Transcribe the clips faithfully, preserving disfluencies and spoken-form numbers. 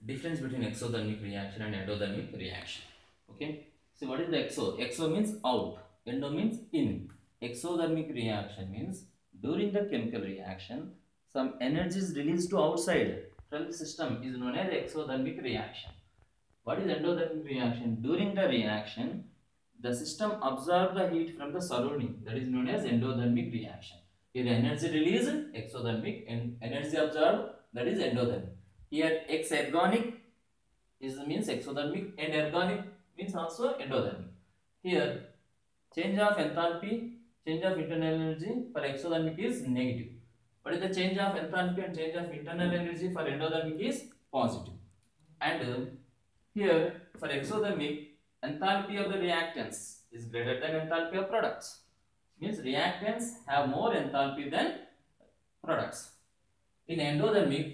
difference between exothermic reaction and endothermic reaction. Okay. So what is the exo? Exo means out. Endo means in. Exothermic reaction means during the chemical reaction, some energy is released to outside from the system is known as exothermic reaction. What is endothermic reaction? During the reaction, the system absorbs the heat from the surrounding. That is known as endothermic reaction. Here energy released, exothermic, and energy absorbed, that is endothermic. Here exergonic is means exothermic and ergonic means also endothermic. Here change of enthalpy, change of internal energy for exothermic is negative. But the change of enthalpy and change of internal energy for endothermic is positive. And uh, here for exothermic, enthalpy of the reactants is greater than enthalpy of products. Means reactants have more enthalpy than products. In endothermic,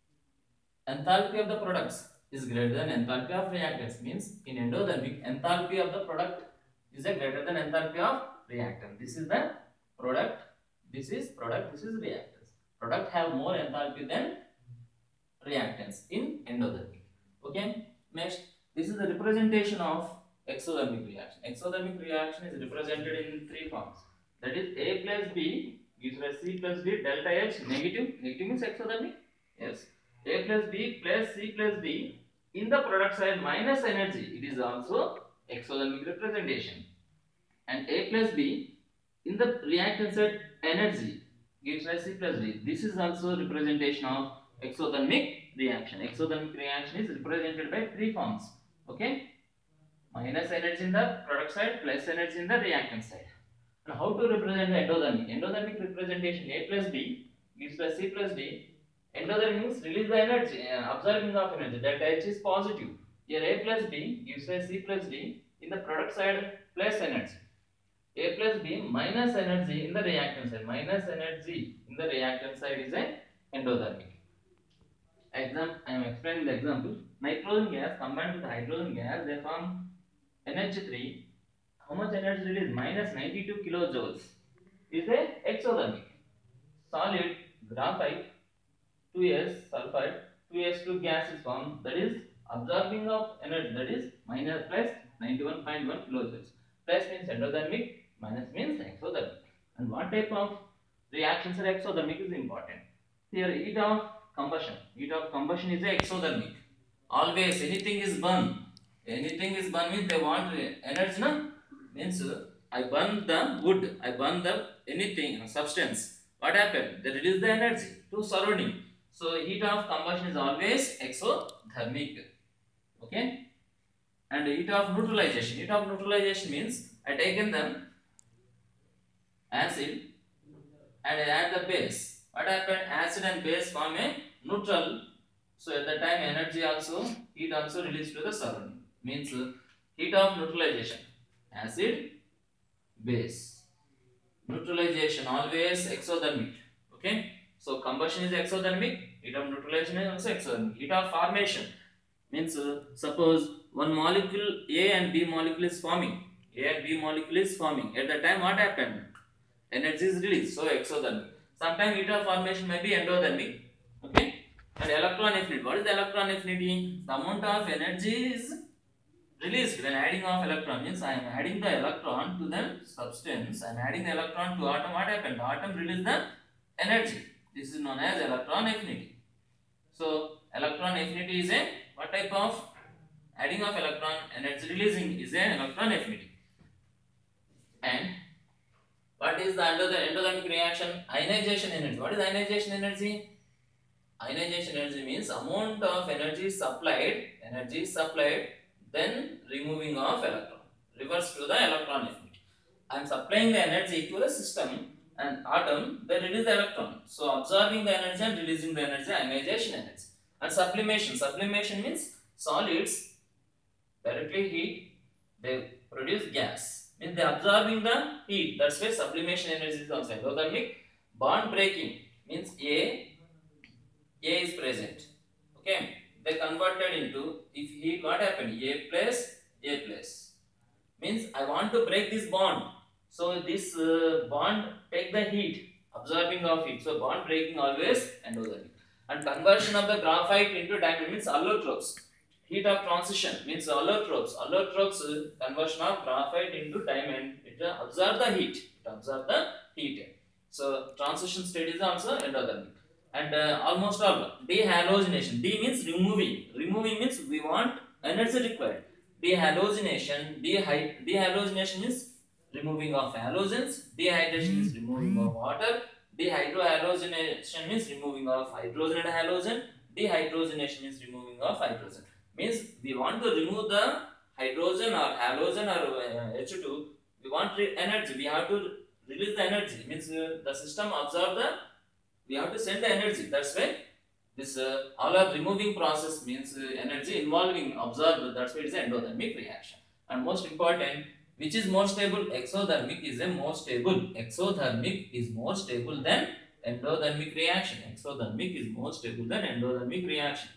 enthalpy of the products is greater than enthalpy of reactants. Means in endothermic, enthalpy of the product is a greater than enthalpy of reactant. This is the product, this is product, this is reactants. Product have more enthalpy than reactants in endothermic. Okay. Next, this is the representation of exothermic reaction. Exothermic reaction is represented in three forms. That is A plus B gives rise C plus D delta H negative. Negative means exothermic. Yes. A plus B plus C plus D in the product side minus energy. It is also exothermic representation. And A plus B in the reactant side energy gives rise C plus D. This is also representation of exothermic reaction. Exothermic reaction is represented by three forms. Okay. Minus energy in the product side, plus energy in the reactant side. And how to represent the endothermic? Endothermic representation A plus B gives rise C plus D. Endothermic means release the energy, uh, absorbing of energy. Delta H is positive. Here A plus B gives rise C plus D in the product side plus energy. A plus B minus energy in the reactant side. Minus energy in the reactant side is a endothermic. Example, I am explaining the example. Nitrogen gas combined with hydrogen gas, they form N H three. How much energy released? Minus ninety-two kilojoules. Is a exothermic. Solid graphite, two S sulfide, two S two gas is formed. That is absorbing of energy. That is minus plus ninety-one point one kilojoules. Plus means endothermic. Minus means exothermic. And what type of reactions are exothermic is important. Here heat of combustion. Heat of combustion is a exothermic. Always anything is burned. Anything is burned means they want energy, no? Means I burn the wood, I burn the anything, substance. What happened? They reduce the energy to surrounding. So heat of combustion is always exothermic. Okay? And heat of neutralization. Heat of neutralization means I taken the acid and I add the base. What happened? Acid and base form a neutral. So at the time energy also, heat also released to the surrounding. Means heat of neutralization. Acid, base. Neutralization always exothermic. Okay. So combustion is exothermic. Heat of neutralization is also exothermic. Heat of formation means uh, suppose one molecule A and B molecule is forming. A and B molecule is forming. At the time what happened? Energy is released. So exothermic. Sometimes heat of formation may be endothermic. Okay. And electron affinity. What is the electron affinity? The amount of energy is released when adding of electron. Means I am adding the electron to the substance. I am adding the electron to atom. What happened? The atom released the energy. This is known as electron affinity. So electron affinity is a what type of adding of electron? Energy releasing is an electron affinity. And what is the under the endothermic reaction? Ionization energy. What is ionization energy? Ionization energy means amount of energy supplied, energy supplied, then removing of electron. Reverse to the electron affinity. I am supplying the energy to the system and atom, they release the electron. So absorbing the energy and releasing the energy, ionization energy. And sublimation. Sublimation means solids directly heat, they produce gas. Means they are absorbing the heat. That's why sublimation energy is also endothermic. Bond breaking means A, A is present. Okay. They converted into, if heat, what happened? A plus, A plus. Means I want to break this bond. So this uh, bond take the heat, absorbing of heat. So bond breaking always endothermic. And conversion of the graphite into diamond means allotropes. Heat of transition means allotropes. Allotropes uh, conversion of graphite into diamond. It uh, absorb the heat. It absorb the heat. So transition state is also endothermic. And uh, almost all dehalogenation. D means removing. Removing means we want energy required. Dehalogenation. Dehy dehalogenation is removing of halogens. Dehydration is removing of water. Dehydrohalogenation means removing of hydrogen and halogen. Dehydrogenation is removing of hydrogen. Means we want to remove the hydrogen or halogen or uh, H two. We want energy. We have to release the energy. Means uh, the system absorb the. We have to send the energy. That's why this uh, all of removing process means uh, energy involving absorbed. That's why it is an endothermic reaction. And most important, which is more stable? Exothermic is a more stable. Exothermic is more stable than endothermic reaction. Exothermic is more stable than endothermic reaction.